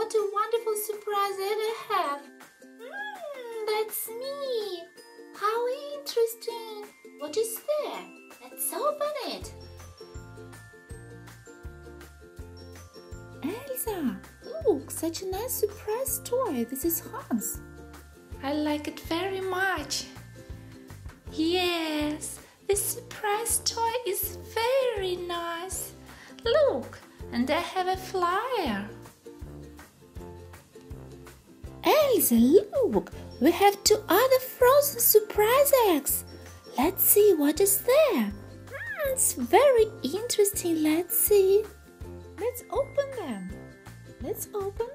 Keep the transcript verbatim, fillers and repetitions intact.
what a wonderful surprise I have. Hmm, that's me. How interesting. What is there? Let's open it. Elsa, look, such a nice surprise toy. This is Hans. I like it very much. Yes, this surprise toy is very nice. Look, and I have a flyer. Elsa, look, we have two other frozen surprise eggs. Let's see what is there. Mm, it's very interesting. Let's see. Let's open them. Let's open.